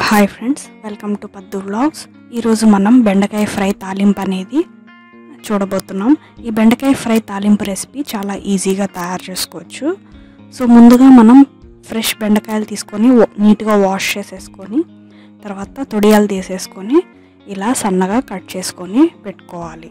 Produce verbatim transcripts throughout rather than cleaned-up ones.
Hi friends, welcome to Paddu vlogs. ఈరోజు మనం బెండకాయ ఫ్రై తాలింపు అనేది చూడబోతున్నాం. ఈ బెండకాయ ఫ్రై తాలింపు రెసిపీ చాలా ఈజీగా తయారు చేసుకోవచ్చు. సో ముందుగా మనం ఫ్రెష్ బెండకాయలు తీసుకొని నీట్గా వాష్ చేసేసుకొని తర్వాత తొడియాలు తీసేసుకొని ఇలా సన్నగా కట్ చేసుకొని పెట్టుకోవాలి.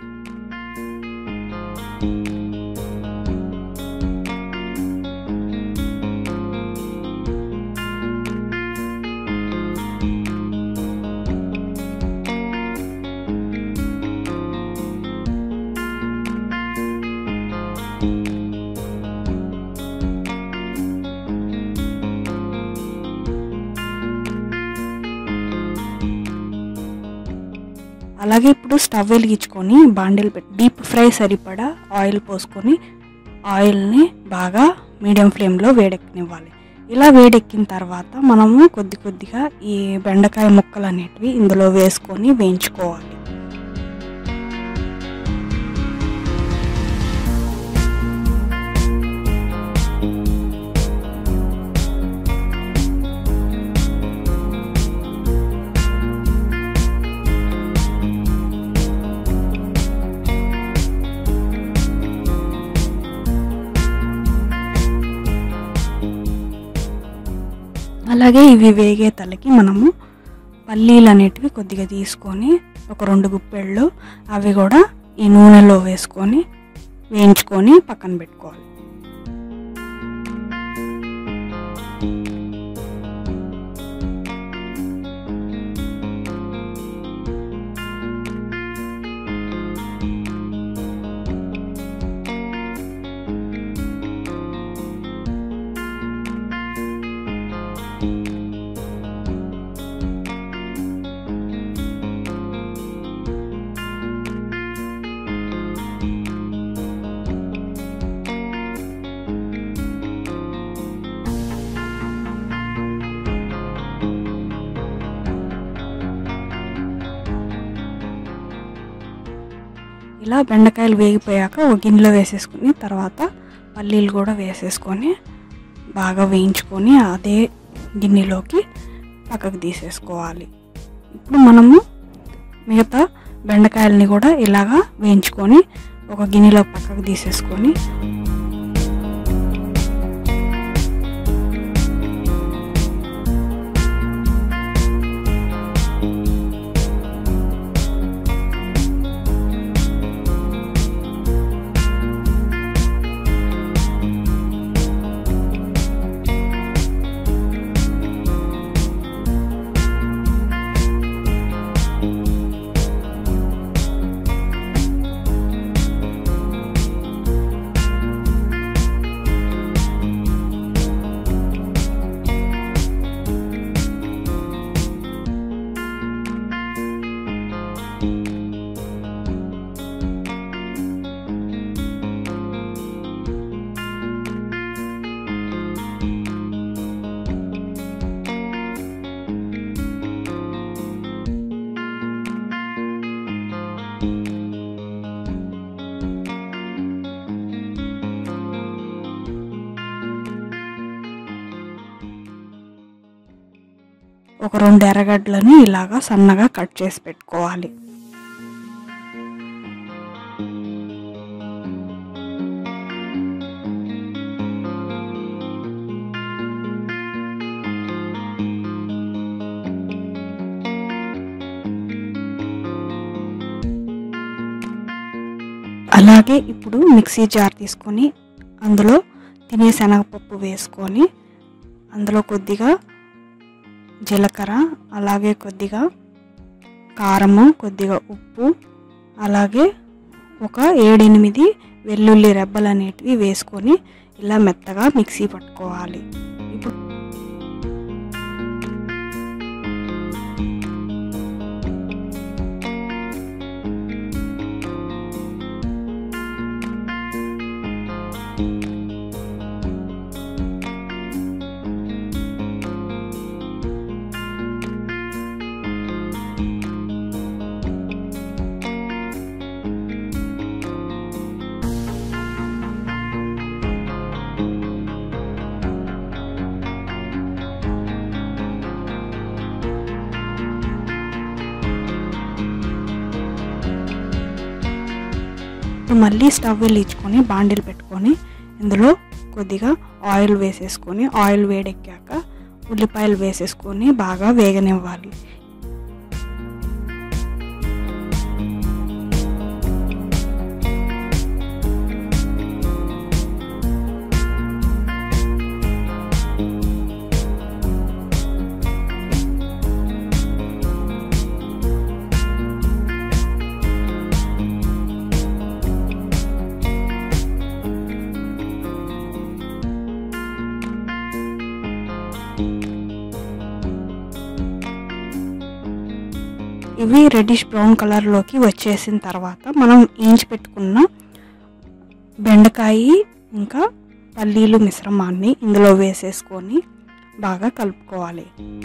అలాగే ఇప్పుడు స్టవ్ వెలిగించుకొని బాండిల్ పెట్టి డీప్ ఫ్రై సరిపడా ఆయిల్ పోసుకొని ఆయిల్ని బాగా మీడియం ఫ్లేమ్లో వేడెక్కనివ్వాలి. ఇలా వేడెక్కిన తర్వాత మనము కొద్ది కొద్దిగా ఈ బెండకాయ ముక్కలు అనేటివి ఇందులో వేసుకొని వేయించుకోవాలి. అలాగే ఇవి వేగే తలకి మనము పల్లీలు అనేటివి కొద్దిగా తీసుకొని ఒక రెండు గుప్పెళ్ళు అవి కూడా ఈ నూనెలో వేసుకొని వేయించుకొని పక్కన పెట్టుకోవాలి. ఇలా బెండకాయలు వేగిపోయాక ఒక గిన్నెలో వేసేసుకుని తర్వాత పల్లీలు కూడా వేసేసుకొని బాగా వేయించుకొని అదే గిన్నెలోకి పక్కకు తీసేసుకోవాలి. ఇప్పుడు మనము మిగతా బెండకాయలని కూడా ఇలాగా వేయించుకొని ఒక గిన్నెలో పక్కకు తీసేసుకొని ఒక రెండు ఎర్రగడ్డలని ఇలాగా సన్నగా కట్ చేసి పెట్టుకోవాలి. అలాగే ఇప్పుడు మిక్సీ జార్ తీసుకొని అందులో తినే శనగపప్పు వేసుకొని అందులో కొద్దిగా జీలకర్ర, అలాగే కొద్దిగా కారము, కొద్దిగా ఉప్పు, అలాగే ఒక ఏడెనిమిది వెల్లుల్లి రెబ్బలు అనేటివి వేసుకొని ఇలా మెత్తగా మిక్సీ పట్టుకోవాలి. ఇప్పుడు ఇప్పుడు మళ్ళీ స్టవ్ వెలిగించుకొని బాండిల్ పెట్టుకొని ఇందులో కొద్దిగా ఆయిల్ వేసేసుకొని ఆయిల్ వేడెక్కాక ఉల్లిపాయలు వేసేసుకొని బాగా వేగనివ్వాలి. ఇవి రెడ్డిష్ బ్రౌన్ కలర్లోకి వచ్చేసిన తర్వాత మనం వేయించి పెట్టుకున్న బెండకాయ ఇంకా పల్లీలు మిశ్రమాన్ని ఇందులో వేసేసుకొని బాగా కలుపుకోవాలి.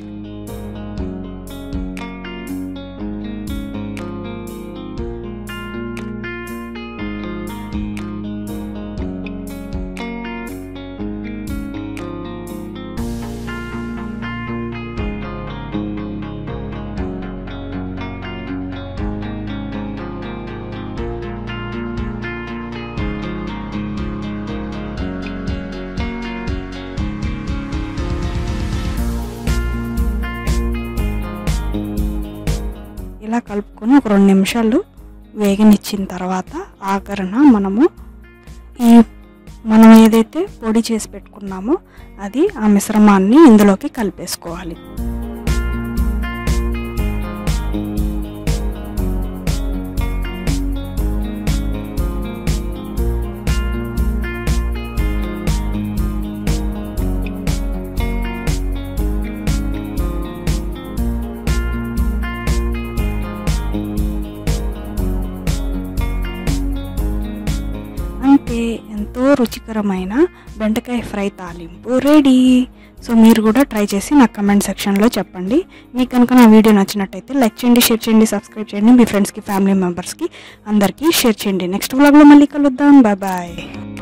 ఇలా కలుపుకొని ఒక రెండు నిమిషాలు వేగనిచ్చిన తర్వాత ఆఖరణ మనము ఈ మనం ఏదైతే పొడి చేసి పెట్టుకున్నామో అది ఆ మిశ్రమాన్ని ఇందులోకి కలిపేసుకోవాలి. అంటే ఎంతో రుచికరమైన బెండకాయ ఫ్రై తాలింపు రెడీ. సో మీరు కూడా ట్రై చేసి నాకు కమెంట్ సెక్షన్లో చెప్పండి. మీకు కనుక నా వీడియో నచ్చినట్టయితే లైక్ చేయండి, షేర్ చేయండి, సబ్స్క్రైబ్ చేయండి, మీ ఫ్రెండ్స్కి ఫ్యామిలీ మెంబర్స్కి అందరికీ షేర్ చేయండి. నెక్స్ట్ వ్లాగ్లో మళ్ళీ కలుద్దాం. Bye bye.